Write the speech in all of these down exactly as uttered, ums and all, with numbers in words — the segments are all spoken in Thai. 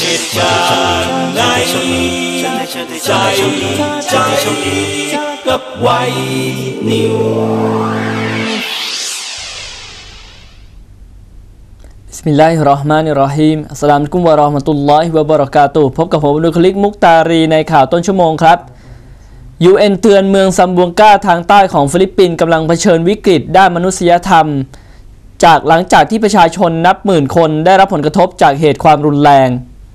เหตุการณ์ไหนใจใจกับไวนิวบิสมิลลาฮิรเราะห์มานิรเราะฮีมอัสสลามุอะลัยกุมวะเราะห์มะตุลลอฮิวะบะเราะกาตุฮ์พบกับผมนุคลิกมุกตารีในข่าวต้นชั่วโมงครับ ยู เอ็น เตือนเมืองซัมบวงกาทางใต้ของฟิลิปปินส์กำลังเผชิญวิกฤตด้านมนุษยธรรมจากหลังจากที่ประชาชนนับหมื่นคนได้รับผลกระทบจากเหตุความรุนแรง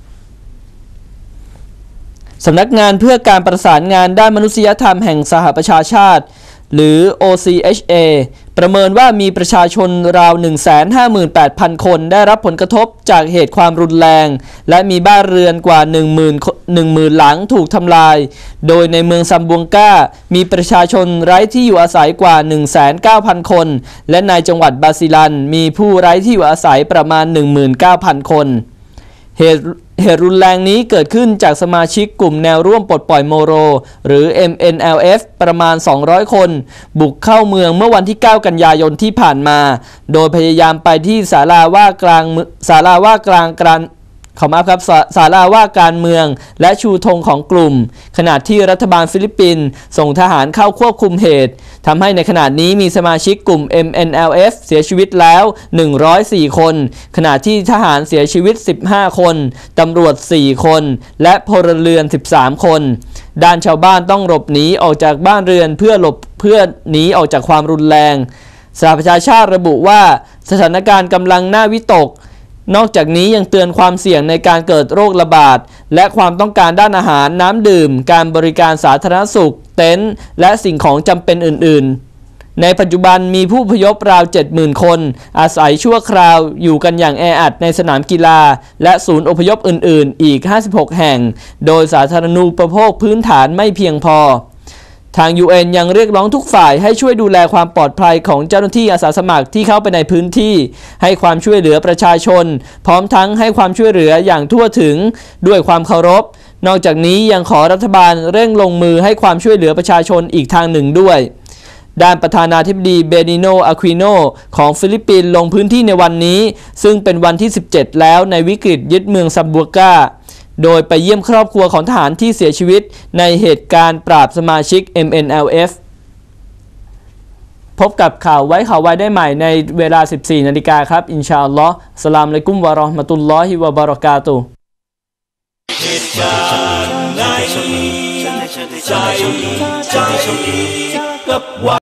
สำนักงานเพื่อการประสานงานด้านมนุษยธรรมแห่งสหประชาชาติหรือ โอ ซี เอช เอ ประเมินว่ามีประชาชนราว หนึ่งแสนห้าหมื่นแปดพัน คนได้รับผลกระทบจากเหตุความรุนแรงและมีบ้านเรือนกว่า หนึ่งหมื่น หลังถูกทำลายโดยในเมืองซัมบวงกามีประชาชนไร้ที่อยู่อาศัยกว่า หนึ่งแสนเก้าพัน คนและในจังหวัดบาซิลันมีผู้ไร้ที่อยู่อาศัยประมาณ หนึ่งหมื่นเก้าพัน คนเหตุเหตุรุนแรงนี้เกิดขึ้นจากสมาชิกกลุ่มแนวร่วมปลดปล่อยโมโรหรือ เอ็ม เอ็น แอล เอฟ ประมาณสองร้อยคนบุกเข้าเมืองเมื่อวันที่เก้ากันยายนที่ผ่านมาโดยพยายามไปที่ศาลาว่ากลางศาลาว่ากลางกลางขอมาครับศาลาว่าการเมืองและชูธงของกลุ่มขณะที่รัฐบาลฟิลิปปินส์ส่งทหารเข้าควบคุมเหตุทำให้ในขณะนี้มีสมาชิกกลุ่ม เอ็ม เอ็น แอล เอฟ เสียชีวิตแล้วหนึ่งร้อยสี่คนขณะที่ทหารเสียชีวิตสิบห้าคนตำรวจสี่คนและพลเรือนสิบสามคนด้านชาวบ้านต้องหลบหนีออกจากบ้านเรือนเพื่อหลบเพื่อหนีออกจากความรุนแรงสหประชาชาติระบุว่าสถานการณ์กำลังน่าวิตกนอกจากนี้ยังเตือนความเสี่ยงในการเกิดโรคระบาดและความต้องการด้านอาหารน้ำดื่มการบริการสาธารณสุขเต็นท์และสิ่งของจำเป็นอื่นๆในปัจจุบันมีผู้อพยพราว เจ็ดหมื่น คนอาศัยชั่วคราวอยู่กันอย่างแออัดในสนามกีฬาและศูนย์อพยพอื่นๆอีกห้าสิบหกแห่งโดยสาธารณูปโภคพื้นฐานไม่เพียงพอทาง ยู เอ็น ยังเรียกร้องทุกฝ่ายให้ช่วยดูแลความปลอดภัยของเจ้าหน้าที่อาสาสมัครที่เข้าไปในพื้นที่ให้ความช่วยเหลือประชาชนพร้อมทั้งให้ความช่วยเหลืออย่างทั่วถึงด้วยความเคารพนอกจากนี้ยังขอรัฐบาลเร่งลงมือให้ความช่วยเหลือประชาชนอีกทางหนึ่งด้วยด้านประธานาธิบดีเบนิโน อาควิโนของฟิลิปปินส์ลงพื้นที่ในวันนี้ซึ่งเป็นวันที่สิบเจ็ดแล้วในวิกฤตยึดเมืองซัมบวงกาโดยไปเยี่ยมครอบครัวของทหารที่เสียชีวิตในเหตุการณ์ปราบสมาชิก เอ็ม เอ็น แอล เอฟ พบกับข่าวไว้ข่าวไว้ได้ใหม่ในเวลา สิบสี่นาฬิกาครับอินชาอัลลอฮ์อัสสลามุอะลัยกุมวะเราะห์มะตุลลอฮิวะบะเราะกาตุฮ์เหตุการณ์ไหนใจใจกับไว